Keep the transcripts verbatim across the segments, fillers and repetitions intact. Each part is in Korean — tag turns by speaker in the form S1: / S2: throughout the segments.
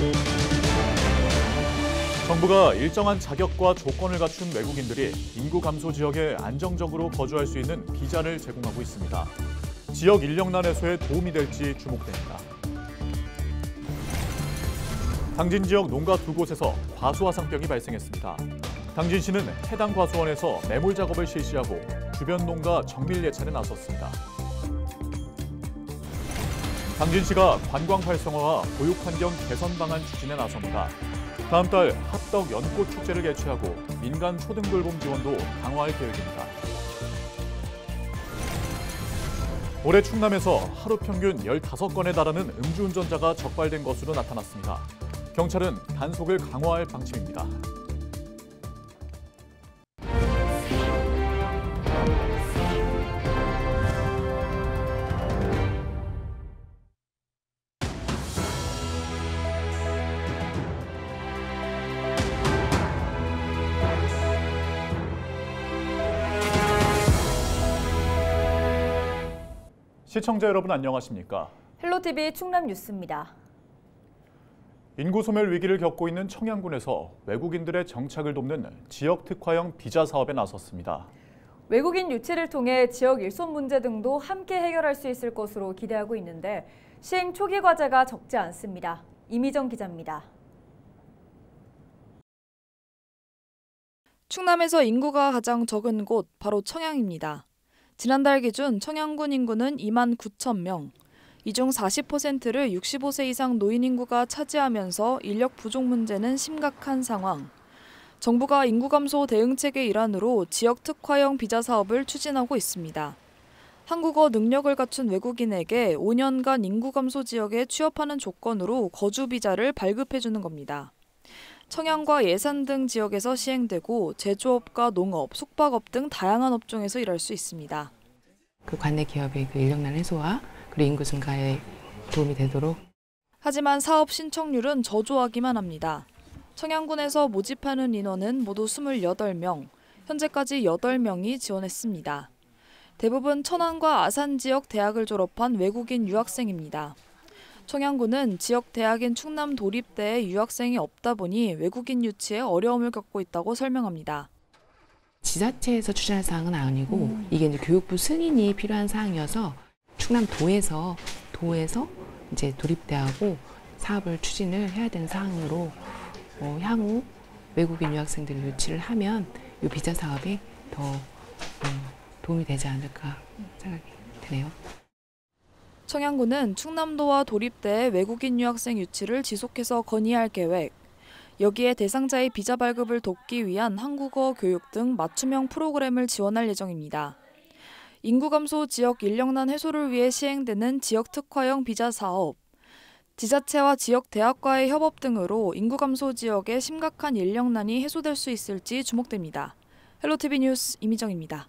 S1: 정부가 일정한 자격과 조건을 갖춘 외국인들이 인구 감소 지역에 안정적으로 거주할 수 있는 비자를 제공하고 있습니다. 지역 인력난 해소에 도움이 될지 주목됩니다. 당진 지역 농가 두 곳에서 과수화상병이 발생했습니다. 당진시는 해당 과수원에서 매몰 작업을 실시하고 주변 농가 정밀 예찰에 나섰습니다. 당진시가 관광 활성화와 보육 환경 개선 방안 추진에 나섭니다. 다음 달 합덕 연꽃 축제를 개최하고 민간 초등 돌봄 지원도 강화할 계획입니다. 올해 충남에서 하루 평균 열다섯 건에 달하는 음주운전자가 적발된 것으로 나타났습니다. 경찰은 단속을 강화할 방침입니다. 시청자 여러분 안녕하십니까?
S2: 헬로티비 충남 뉴스입니다.
S1: 인구 소멸 위기를 겪고 있는 청양군에서 외국인들의 정착을 돕는 지역 특화형 비자 사업에 나섰습니다.
S2: 외국인 유치를 통해 지역 일손 문제 등도 함께 해결할 수 있을 것으로 기대하고 있는데 시행 초기 과제가 적지 않습니다. 이미정 기자입니다.
S3: 충남에서 인구가 가장 적은 곳 바로 청양입니다. 지난달 기준 청양군 인구는 이만 구천 명. 이 중 사십 퍼센트를 육십오 세 이상 노인 인구가 차지하면서 인력 부족 문제는 심각한 상황. 정부가 인구 감소 대응책의 일환으로 지역 특화형 비자 사업을 추진하고 있습니다. 한국어 능력을 갖춘 외국인에게 오 년간 인구 감소 지역에 취업하는 조건으로 거주 비자를 발급해주는 겁니다. 청양과 예산 등 지역에서 시행되고 제조업과 농업, 숙박업 등 다양한 업종에서 일할 수 있습니다.
S4: 그 관내 기업의 그 인력난 해소와 그리고 인구 증가에 도움이 되도록.
S3: 하지만 사업 신청률은 저조하기만 합니다. 청양군에서 모집하는 인원은 모두 스물여덟 명, 현재까지 여덟 명이 지원했습니다. 대부분 천안과 아산 지역 대학을 졸업한 외국인 유학생입니다. 청양군은 지역 대학인 충남 도립대에 유학생이 없다 보니 외국인 유치에 어려움을 겪고 있다고 설명합니다.
S4: 지자체에서 추진할 사항은 아니고 음. 이게 이제 교육부 승인이 필요한 사항이어서 충남도에서 도에서 이제 도립대하고 사업을 추진을 해야 되는 사항으로 어, 향후 외국인 유학생들 유치를 하면 이 비자 사업에 더 음, 도움이 되지 않을까 생각이 드네요.
S3: 청양군은 충남도와 도립대의 외국인 유학생 유치를 지속해서 건의할 계획. 여기에 대상자의 비자 발급을 돕기 위한 한국어 교육 등 맞춤형 프로그램을 지원할 예정입니다. 인구 감소 지역 인력난 해소를 위해 시행되는 지역 특화형 비자 사업. 지자체와 지역 대학과의 협업 등으로 인구 감소 지역의 심각한 인력난이 해소될 수 있을지 주목됩니다. 헬로티비 뉴스 이미정입니다.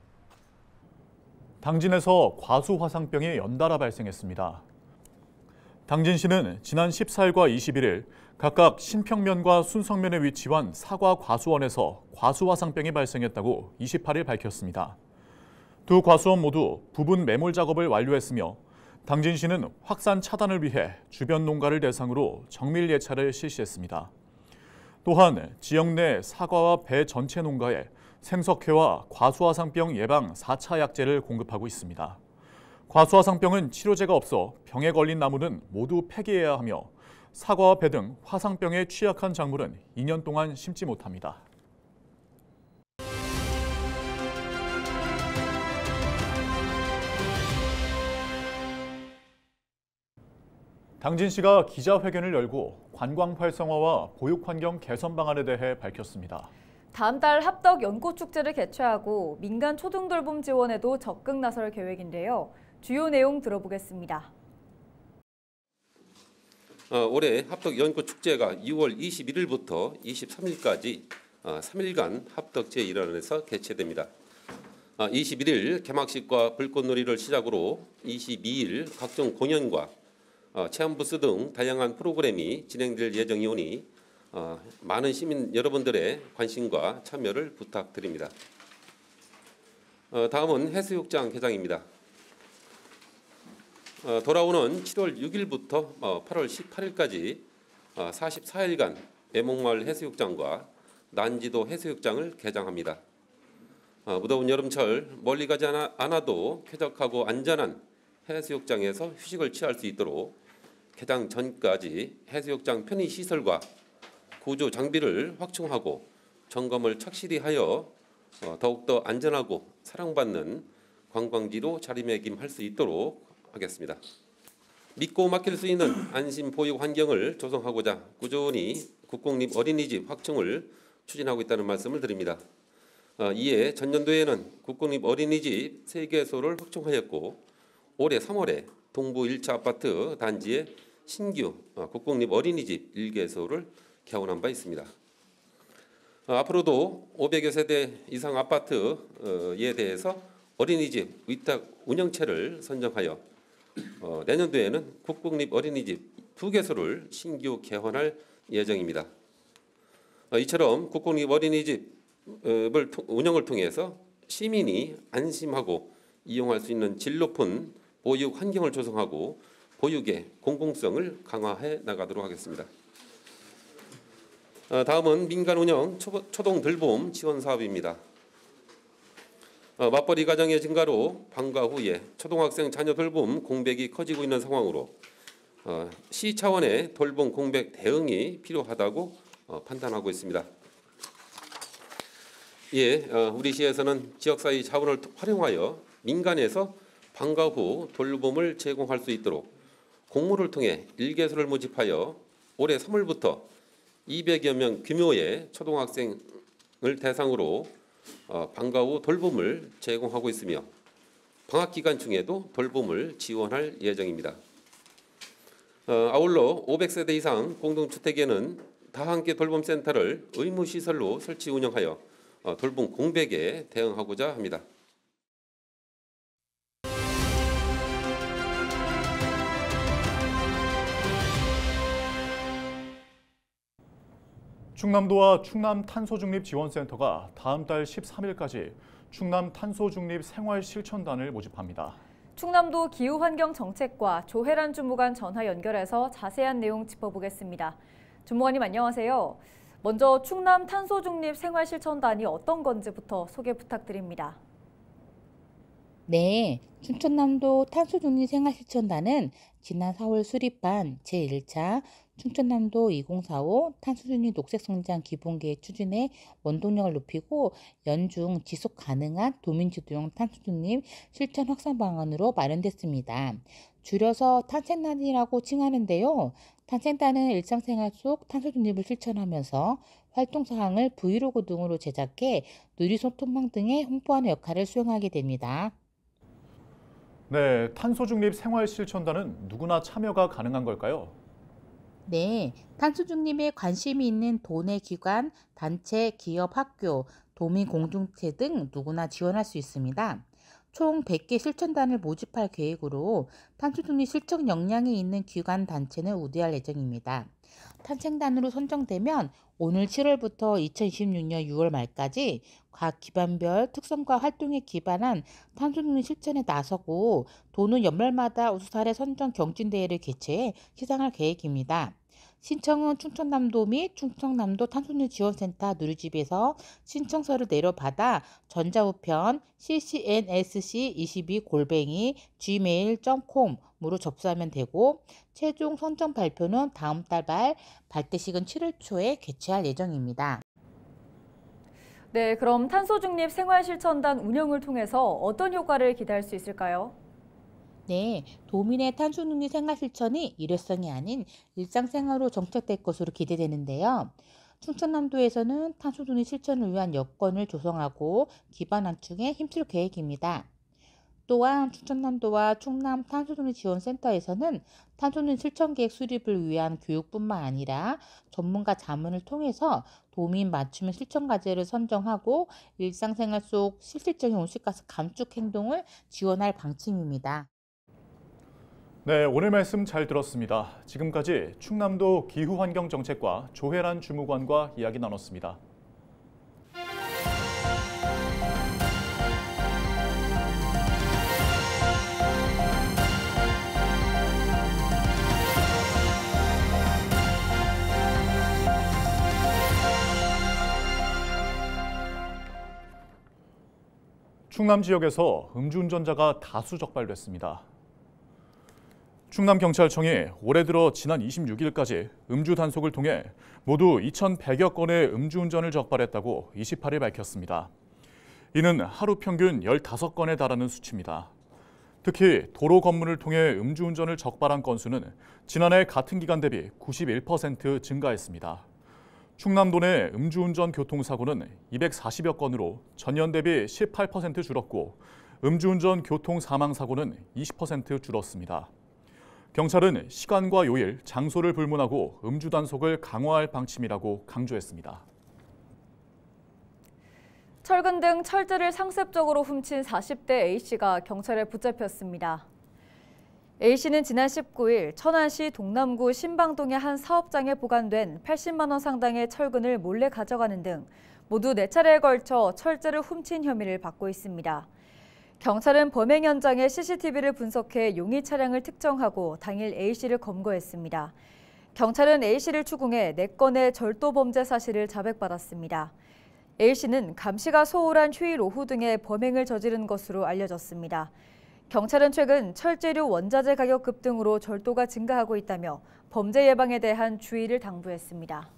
S1: 당진에서 과수화상병이 연달아 발생했습니다. 당진시는 지난 십사일과 이십일일 각각 신평면과 순성면에 위치한 사과 과수원에서 과수화상병이 발생했다고 이십팔일 밝혔습니다. 두 과수원 모두 부분 매몰 작업을 완료했으며 당진시는 확산 차단을 위해 주변 농가를 대상으로 정밀 예찰을 실시했습니다. 또한 지역 내 사과와 배 전체 농가에 생석회와 과수화상병 예방 사 차 약제를 공급하고 있습니다. 과수화상병은 치료제가 없어 병에 걸린 나무는 모두 폐기해야 하며 사과와 배 등 화상병에 취약한 작물은 이 년 동안 심지 못합니다. 당진시가 기자회견을 열고 관광 활성화와 보육 환경 개선 방안에 대해 밝혔습니다.
S2: 다음 달 합덕 연꽃 축제를 개최하고 민간 초등 돌봄 지원에도 적극 나설 계획인데요. 주요 내용 들어보겠습니다.
S5: 어, 올해 합덕 연꽃 축제가 이월 이십일일부터 이십삼일까지 어, 삼 일간 합덕 제일원에서 개최됩니다. 어, 이십일일 개막식과 불꽃놀이를 시작으로 이십이일 각종 공연과 어, 체험 부스 등 다양한 프로그램이 진행될 예정이오니 어, 많은 시민 여러분들의 관심과 참여를 부탁드립니다. 어, 다음은 해수욕장 개장입니다. 어, 돌아오는 칠월 육일부터 어, 팔월 십팔일까지 사십사 일간 애목마을 해수욕장과 난지도 해수욕장을 개장합니다. 무더운 여름철 멀리 가지 않아도 쾌적하고 안전한 해수욕장에서 휴식을 취할 수 있도록 개장 전까지 해수욕장 편의시설과 구조 장비를 확충하고 점검을 착실히 하여 더욱더 안전하고 사랑받는 관광지로 자리매김할 수 있도록 하겠습니다. 믿고 맡길 수 있는 안심 보육 환경을 조성하고자 꾸준히 국공립 어린이집 확충을 추진하고 있다는 말씀을 드립니다. 이에 전년도에는 국공립 어린이집 세 개소를 확충하였고 올해 삼월에 동부 일 차 아파트 단지에 신규 국공립 어린이집 일 개소를 개원한 바 있습니다. 앞으로도 오백여 세대 이상 아파트에 대해서 어린이집 위탁 운영체를 선정하여 내년도에는 국공립 어린이집 두 개소를 신규 개원할 예정입니다. 이처럼 국공립 어린이집 운영을 통해서 시민이 안심하고 이용할 수 있는 질 높은 보육 환경을 조성하고 보육의 공공성을 강화해 나가도록 하겠습니다. 다음은 민간 운영 초동 돌봄 지원 사업입니다. 맞벌이 가정의 증가로 방과 후에 초등학생 자녀 돌봄 공백이 커지고 있는 상황으로 시 차원의 돌봄 공백 대응이 필요하다고 판단하고 있습니다. 예, 우리 시에서는 지역사회 자원을 활용하여 민간에서 방과 후 돌봄을 제공할 수 있도록 공모를 통해 일 개소를 모집하여 올해 삼월부터 이백여 명 규모의 초등학생을 대상으로 방과 후 돌봄을 제공하고 있으며 방학 기간 중에도 돌봄을 지원할 예정입니다. 아울러 오백 세대 이상 공동주택에는 다함께 돌봄센터를 의무시설로 설치 운영하여 돌봄 공백에 대응하고자 합니다.
S1: 충남도와 충남탄소중립지원센터가 다음 달 십삼 일까지 충남 탄소중립 생활실천단을 모집합니다.
S2: 충남도 기후환경정책과 조혜란 주무관 전화 연결해서 자세한 내용 짚어보겠습니다. 주무관님 안녕하세요. 먼저 충남 탄소중립 생활실천단이 어떤 건지부터 소개 부탁드립니다.
S6: 네, 충청남도 탄소중립 생활실천단은 지난 사월 수립한 제일 차 충청남도 이천사십오 탄소중립 녹색성장 기본계획 추진의 원동력을 높이고 연중 지속 가능한 도민주도형 탄소중립 실천 확산 방안으로 마련됐습니다. 줄여서 탄생단이라고 칭하는데요. 탄생단은 일상생활 속 탄소중립을 실천하면서 활동사항을 브이로그 등으로 제작해 누리소통망 등에 홍보하는 역할을 수행하게 됩니다.
S1: 네, 탄소중립 생활실천단은 누구나 참여가 가능한 걸까요?
S6: 네, 탄소중립에 관심이 있는 도내 기관, 단체, 기업, 학교, 도민 공동체 등 누구나 지원할 수 있습니다. 총 백 개 실천단을 모집할 계획으로 탄소중립 실천 역량이 있는 기관, 단체는 우대할 예정입니다. 탄생단으로 선정되면 오늘 칠월부터 이천이십육 년 유월 말까지 각 기반별 특성과 활동에 기반한 탄소중립 실천에 나서고 도는 연말마다 우수사례 선정 경진대회를 개최해 시상할 계획입니다. 신청은 충청남도 및 충청남도 탄소중립 지원센터 누리집에서 신청서를 내려받아 전자우편 씨씨엔에스씨 이십이 골뱅이 지메일 닷 콤으로 접수하면 되고 최종 선정 발표는 다음 달 말, 발대식은 칠월 초에 개최할 예정입니다.
S2: 네, 그럼 탄소중립 생활실천단 운영을 통해서 어떤 효과를 기대할 수 있을까요?
S6: 네, 도민의 탄소중립 생활실천이 일회성이 아닌 일상생활로 정착될 것으로 기대되는데요. 충청남도에서는 탄소중립 실천을 위한 여건을 조성하고 기반 확충에 힘쓸 계획입니다. 또한 충청남도와 충남 탄소중립 지원센터에서는 탄소중립 실천계획 수립을 위한 교육뿐만 아니라 전문가 자문을 통해서 도민 맞춤형 실천 과제를 선정하고 일상생활 속 실질적인 온실가스 감축 행동을 지원할 방침입니다.
S1: 네, 오늘 말씀 잘 들었습니다. 지금까지 충남도 기후환경정책과 조혜란 주무관과 이야기 나눴습니다. 충남 지역에서 음주운전자가 다수 적발됐습니다. 충남경찰청이 올해 들어 지난 이십육 일까지 음주 단속을 통해 모두 이천백여 건의 음주운전을 적발했다고 이십팔 일 밝혔습니다. 이는 하루 평균 열다섯 건에 달하는 수치입니다. 특히 도로 검문을 통해 음주운전을 적발한 건수는 지난해 같은 기간 대비 구십일 퍼센트 증가했습니다. 충남도 내 음주운전 교통사고는 이백사십여 건으로 전년 대비 십팔 퍼센트 줄었고 음주운전 교통사망사고는 이십 퍼센트 줄었습니다. 경찰은 시간과 요일, 장소를 불문하고 음주 단속을 강화할 방침이라고 강조했습니다.
S2: 철근 등 철제를 상습적으로 훔친 사십 대 A씨가 경찰에 붙잡혔습니다. A씨는 지난 십구 일 천안시 동남구 신방동의 한 사업장에 보관된 팔십만 원 상당의 철근을 몰래 가져가는 등 모두 네 차례에 걸쳐 철제를 훔친 혐의를 받고 있습니다. 경찰은 범행 현장의 씨씨티비를 분석해 용의 차량을 특정하고 당일 A씨를 검거했습니다. 경찰은 A씨를 추궁해 네 건의 절도 범죄 사실을 자백받았습니다. A씨는 감시가 소홀한 휴일 오후 등에 범행을 저지른 것으로 알려졌습니다. 경찰은 최근 철제류 원자재 가격 급등으로 절도가 증가하고 있다며 범죄 예방에 대한 주의를 당부했습니다.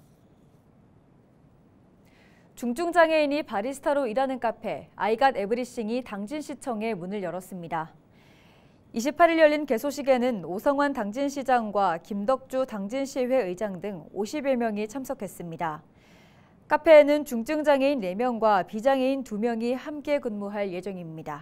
S2: 중증장애인이 바리스타로 일하는 카페 아이갓 에브리싱이 당진시청에 문을 열었습니다. 이십팔 일 열린 개소식에는 오성환 당진시장과 김덕주 당진시회 의장 등 오십여 명이 참석했습니다. 카페에는 중증장애인 네 명과 비장애인 두 명이 함께 근무할 예정입니다.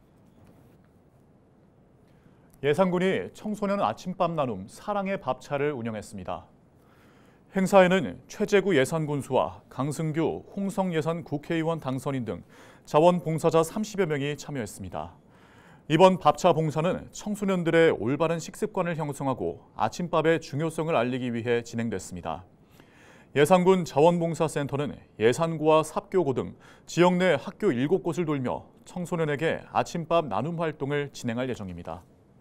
S1: 예산군이 청소년 아침밥 나눔 사랑의 밥차를 운영했습니다. 행사에는 최재구 예산군수와 강승규 홍성예산 국회의원 당선인 등 자원봉사자 삼십여 명이 참여했습니다. 이번 밥차 봉사는 청소년들의 올바른 식습관을 형성하고 아침밥의 중요성을 알리기 위해 진행됐습니다. 예산군 자원봉사센터는 예산구와 삽교고 등 지역 내 학교 일곱 곳을 돌며 청소년에게 아침밥 나눔 활동을 진행할 예정입니다.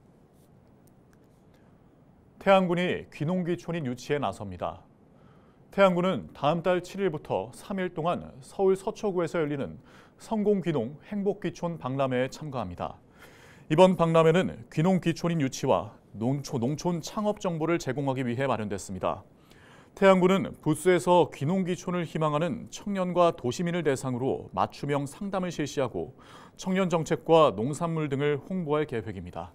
S1: 태안군이 귀농귀촌인 유치에 나섭니다. 태안군은 다음 달 칠 일부터 삼 일 동안 서울 서초구에서 열리는 성공귀농 행복귀촌 박람회에 참가합니다. 이번 박람회는 귀농귀촌인 유치와 농촌, 농촌 창업 정보를 제공하기 위해 마련됐습니다. 태안군은 부스에서 귀농귀촌을 희망하는 청년과 도시민을 대상으로 맞춤형 상담을 실시하고 청년 정책과 농산물 등을 홍보할 계획입니다.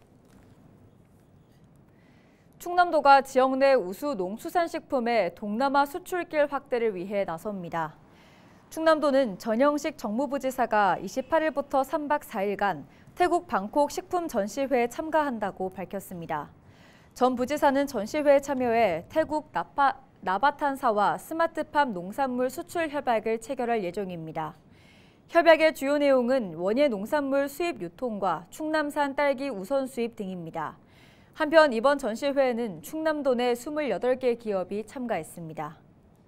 S2: 충남도가 지역 내 우수 농수산식품의 동남아 수출길 확대를 위해 나섭니다. 충남도는 전영식 정무부지사가 이십팔 일부터 삼 박 사 일간 태국 방콕 식품 전시회에 참가한다고 밝혔습니다. 전 부지사는 전시회에 참여해 태국 나파, 나바탄사와 스마트팜 농산물 수출 협약을 체결할 예정입니다. 협약의 주요 내용은 원예 농산물 수입 유통과 충남산 딸기 우선 수입 등입니다. 한편 이번 전시회에는 충남도 내 스물여덟 개 기업이 참가했습니다.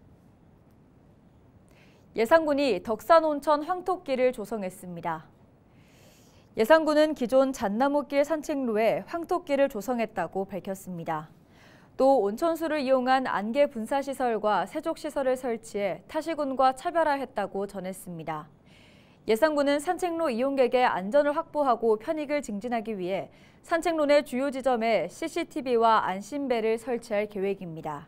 S2: 예산군이 덕산온천 황토길을 조성했습니다. 예산군은 기존 잣나무길 산책로에 황토길을 조성했다고 밝혔습니다. 또 온천수를 이용한 안개 분사시설과 세족시설을 설치해 타시군과 차별화했다고 전했습니다. 예산군은 산책로 이용객의 안전을 확보하고 편익을 증진하기 위해 산책로 내 주요 지점에 씨씨티비와 안심벨을 설치할 계획입니다.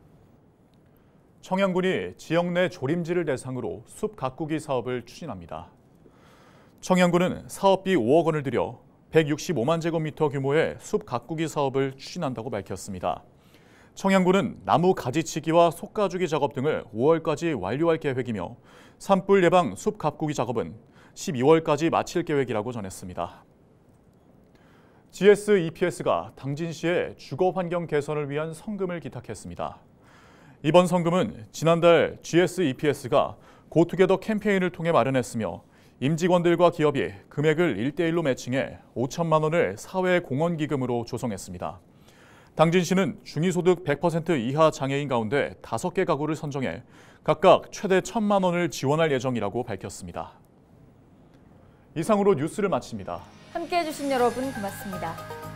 S1: 청양군이 지역 내 조림지를 대상으로 숲 가꾸기 사업을 추진합니다. 청양군은 사업비 오억 원을 들여 백육십오만 제곱미터 규모의 숲 가꾸기 사업을 추진한다고 밝혔습니다. 청양군은 나무 가지치기와 솎아주기 작업 등을 오월까지 완료할 계획이며 산불 예방 숲 가꾸기 작업은 십이월까지 마칠 계획이라고 전했습니다. 지에스이피에스가 당진시의 주거 환경 개선을 위한 성금을 기탁했습니다. 이번 성금은 지난달 지에스이피에스가 고투게더 캠페인을 통해 마련했으며 임직원들과 기업이 금액을 일 대 일로 매칭해 오천만 원을 사회공헌기금으로 조성했습니다. 당진시는 중위소득 백 퍼센트 이하 장애인 가운데 다섯 개 가구를 선정해 각각 최대 천만 원을 지원할 예정이라고 밝혔습니다. 이상으로 뉴스를 마칩니다.
S2: 함께해 주신 여러분 고맙습니다.